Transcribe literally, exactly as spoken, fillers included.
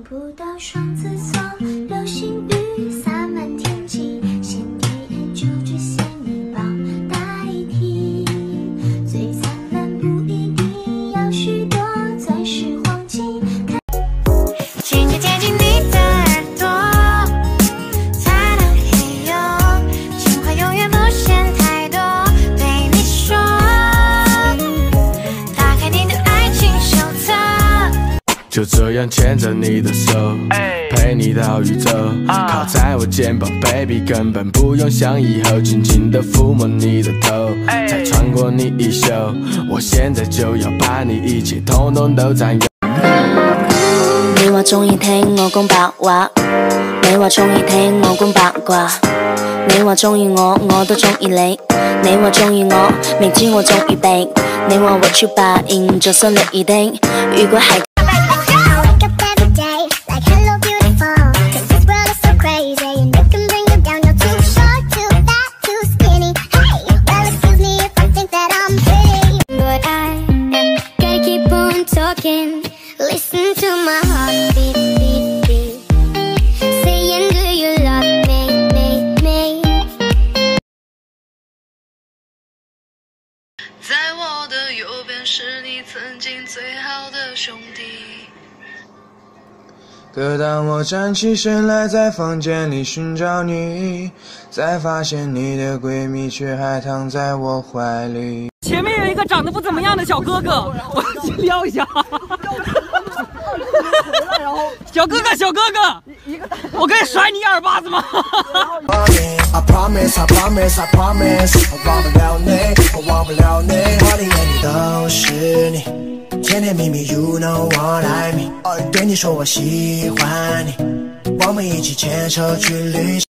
不到双子座，流星雨洒满天际，先一眼就只嫌你薄代替。最灿烂不一定要许多钻石黄金。轻轻贴近你的耳朵，才能嘿呦，情话永远不嫌太多。对你说，打开你的爱情手册。 就这样牵着你的手，陪你到宇宙，靠在我肩膀 ，baby 根本不用想以后，轻轻地抚摸你的头，才穿过你衣袖，我现在就要把你一切统统都占有。 你話鍾意聽我講白話，你話鍾意聽我講八卦，你話鍾意我，我都鍾意你，你話鍾意我，明知我鍾意病，你話我出白應做心力已定，如果係。 Listen to my heartbeat, beat, beat. Saying, do you love me, me, me? 在我的右边是你曾经最好的兄弟。 可当我站起身来，在房间里寻找你，才发现你的闺蜜却还躺在我怀里。 前面有一个长得不怎么样的小哥哥，我要去撩一下。小哥哥，小哥哥，我可以甩你一耳巴子吗 ？I promise, I promise, I promise， 我忘不了你，我忘不了你，我的眼里都是你，甜甜蜜蜜 ，You know what I mean。对你说我喜欢你，我们一起牵手去旅行。